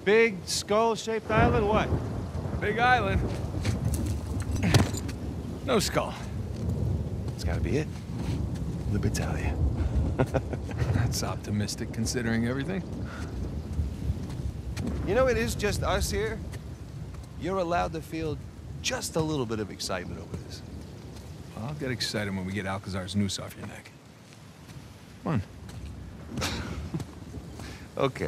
Big skull-shaped island, what? Big island. No skull. It's gotta be it. Libertalia. That's optimistic considering everything. You know, it is just us here. You're allowed to feel just a little bit of excitement over this. Well, I'll get excited when we get Alcazar's noose off your neck. Come on. Okay.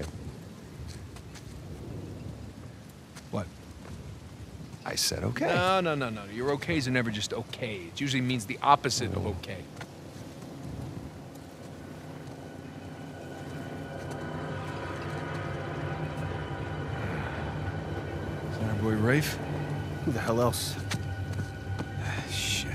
What? I said okay. No. Your okays are never just okay. It usually means the opposite of okay. Is that our boy Rafe? Who the hell else? Shit.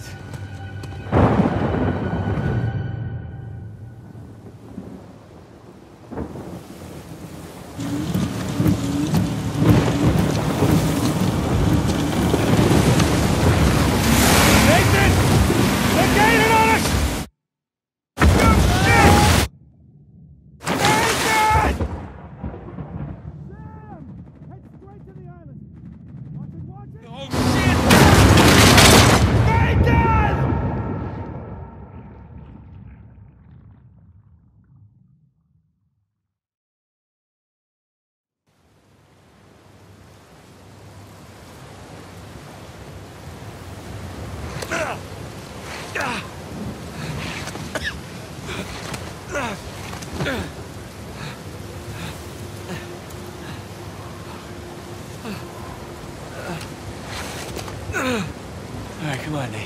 All right, come on, Nate.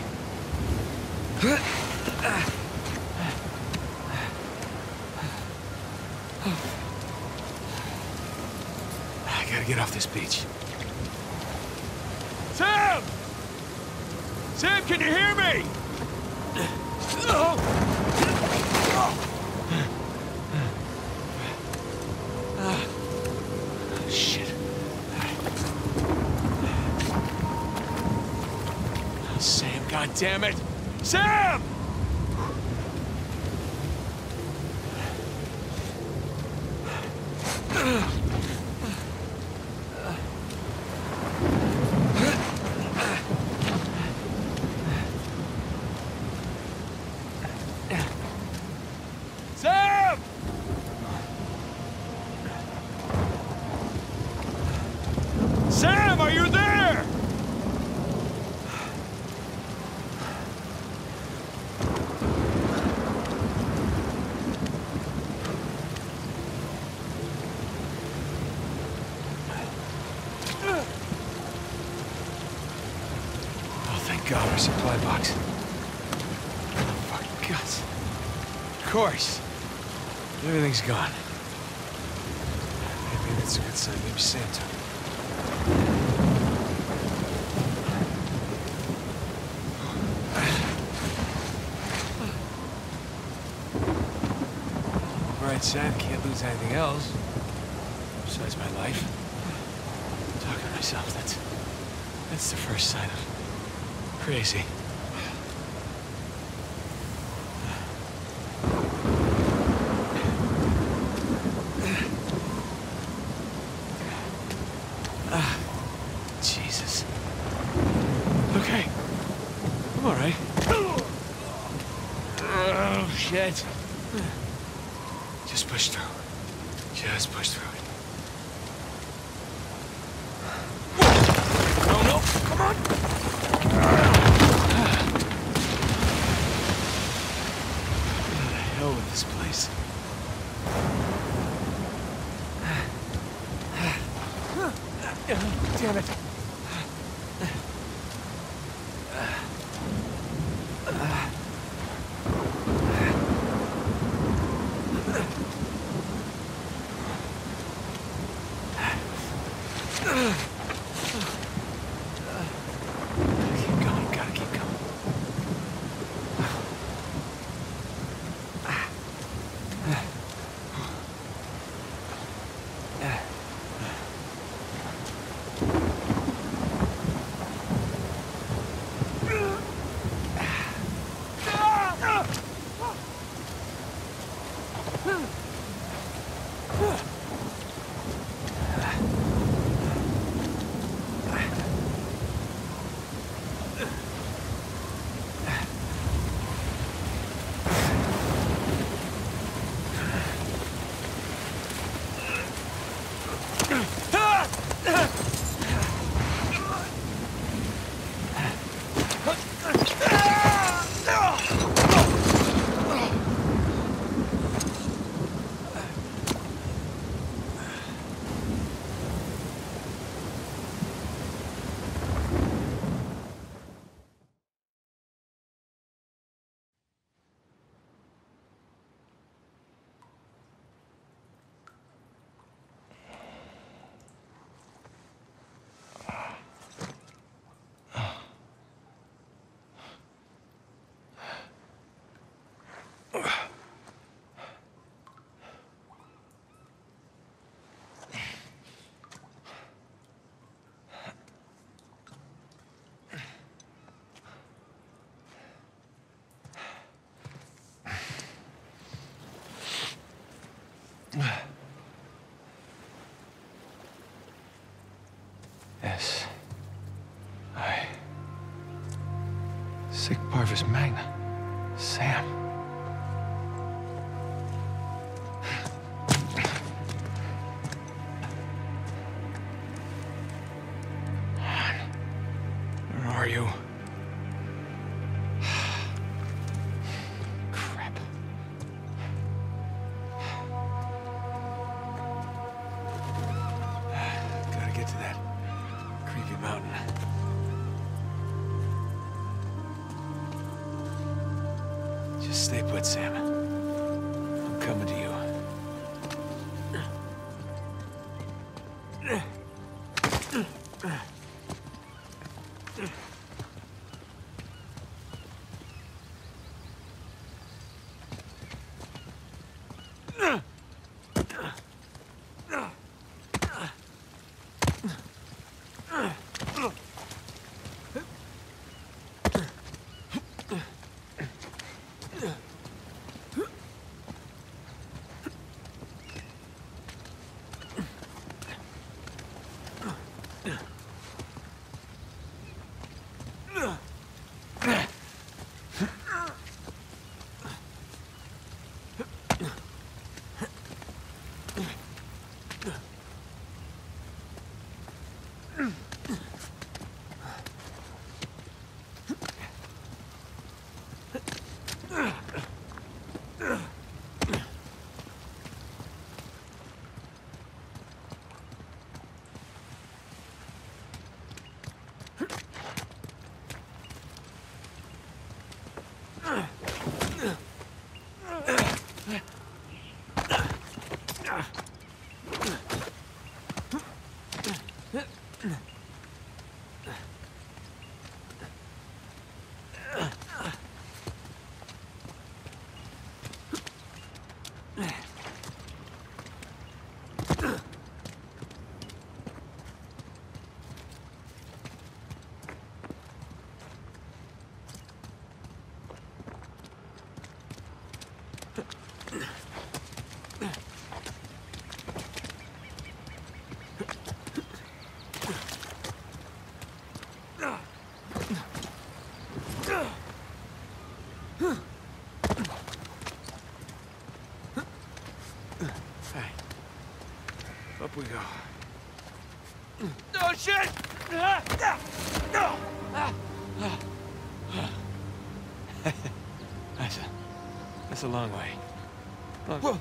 I gotta get off this beach. Sam! Sam, can you hear me? Shit. Sam, goddammit! Sam! Sam! Sam, are you there? Oh, thank God, our supply box. Oh, fucking guts. Of course. Everything's gone. Maybe that's a good sign. Maybe Sam took it. Bright side, can't lose anything else. Besides my life. I'm talking to myself, that's the first sign of crazy. Jesus. Okay. I'm all right. Oh, shit. Just push through. Just push through it. No, come on. What the hell with this place? Damn it. Keep going, gotta keep going. S. I. Sig Parvis Magna. Sam. Where are you? Crap. Gotta get to that creepy mountain. Just stay put, Sam. I'm coming to you. Up we go. Oh, shit! That's a long way. Whoa.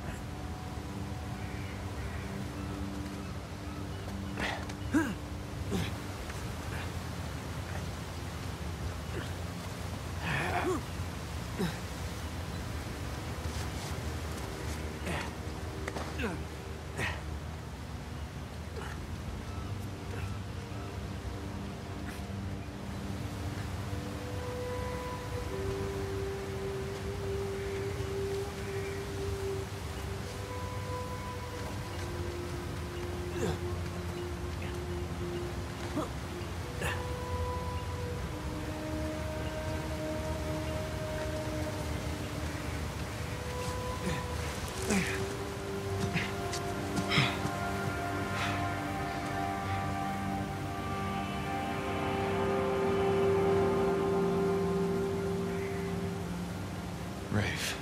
Rafe.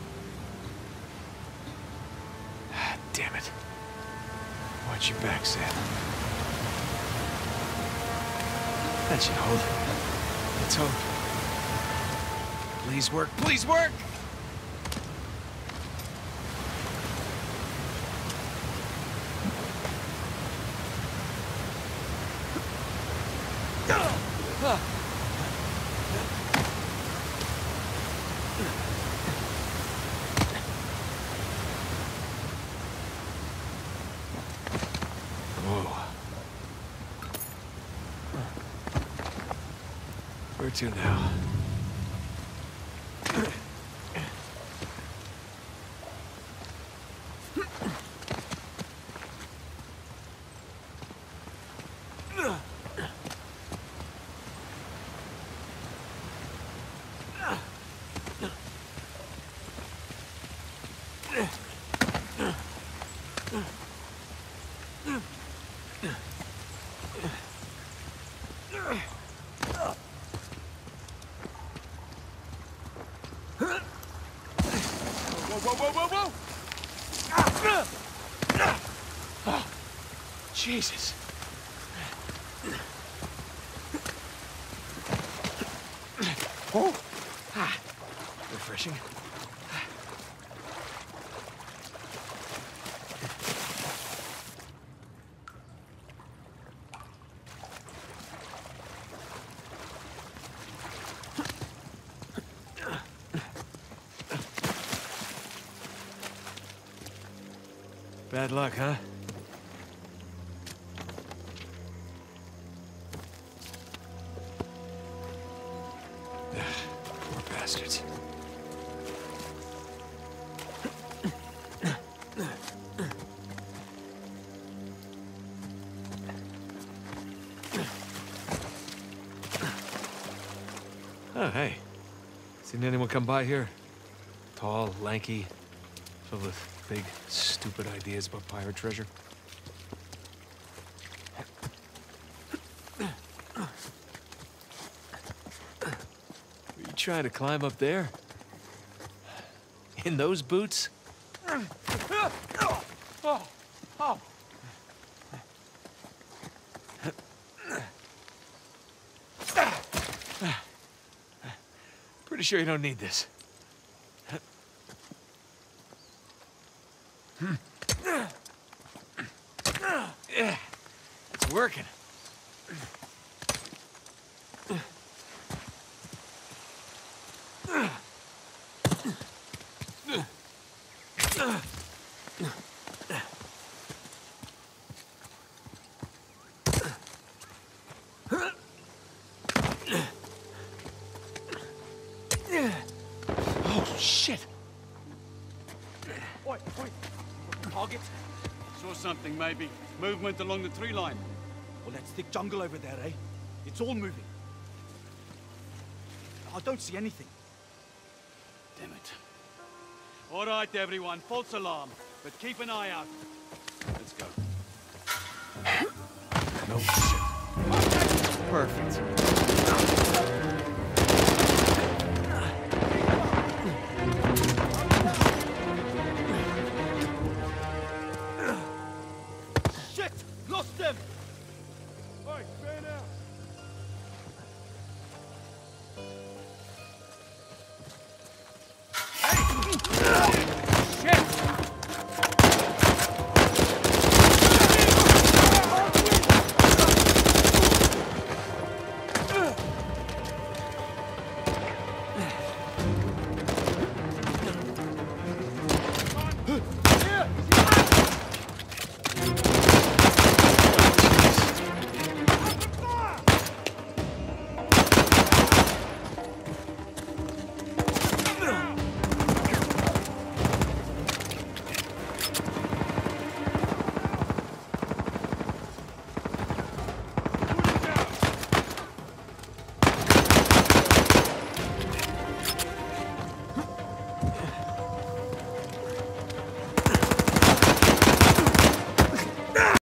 Ah, damn it. Watch your back, Sam. That should hold. Let's hope. Please work, please work! Whoa. Where to now? Jesus. Oh. Ah, refreshing. Bad luck, huh? Poor bastards. Oh, hey. Seen anyone come by here? Tall, lanky, filled with big, stupid ideas about pirate treasure? Were you trying to climb up there? In those boots? Pretty sure you don't need this. Yeah, it's working. Oh, shit. Oi, oi. Target. Saw something, maybe. Movement along the tree line. Well, that's thick jungle over there, eh? It's all moving. I don't see anything. Damn it. All right, everyone. False alarm. But keep an eye out. Let's go. No shit. Perfect. Shit! Lost them! Oi, fan out.